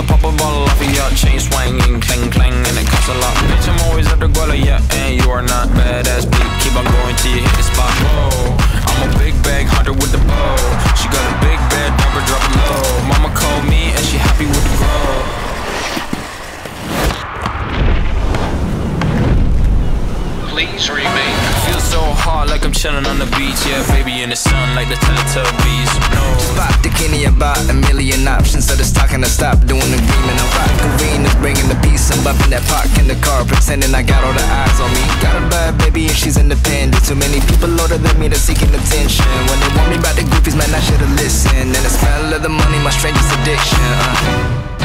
pop a bottle off of ya. Chain swinging, clang clang, and it costs a lot. Bitch, I'm always at the guala, yeah, and you are not badass beat. Keep on going till you hit the spot. Whoa, I'm a big bag hunter with the bow. She got a big bed, never drop it low. Mama called me and she happy with the grow. Please remain. Feel so hot like I'm chilling on the beach. Yeah, baby in the sun like the Teletubbies. No. Spot the Kenny about a million options. So just talking to stop doing agreement. I'm rocking arenas, bringing the peace. I'm bumping that park in the car, pretending I got all the eyes on me. Got a bad baby and she's independent. Too many people older than me that's seeking attention. When they want me about the goofies, man, I should've listened. And the smell of the money, my strangest addiction.